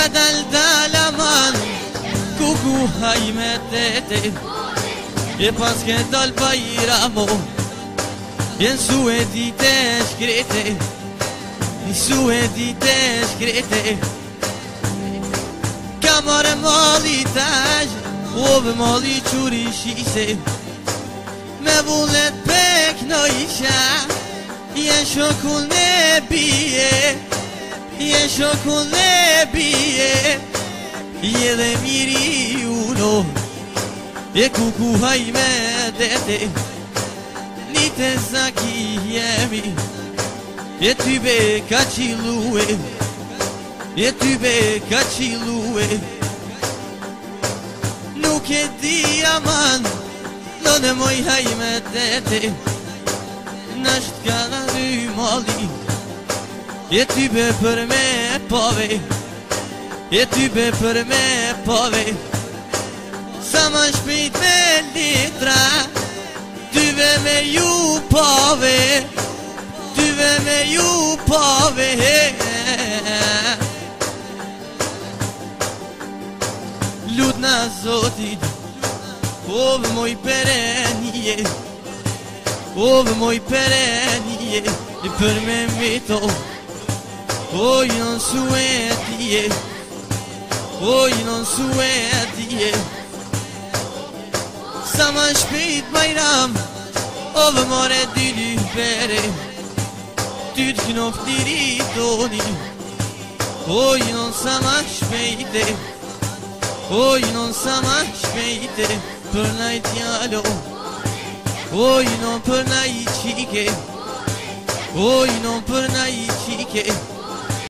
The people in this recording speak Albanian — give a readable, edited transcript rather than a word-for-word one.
dal dalla man Cucu hai mettete E pas che dal bairamo In sue dite scritte In sue dite scritte Kamar mali taj Ov mali churi shise Me vulet pek no isha Jen shokul ne bije Jen shokul ne bije Jede miri uno E kuku hajme dete Nite zaki jemi E ty be ka qilue E ty be ka qilue Nuk e di aman Në moj hajme dete Nësht ka në dy mali E ty be për me pove E ty be për me pove Sa ma shpejt me litra Tyve me ju pove Tyve me ju pove Lut na zotit Ove moj perenie Ove moj perenie E për me mito Oj non suetie Oj non suetie Sa ma shpejt bajram Ove more dy lypere Ty t'knoft diri toni Oj non sa ma shpejte Oj non sa ma shpejte Për najt jalo Oj non për najt qike Oj non për najt qike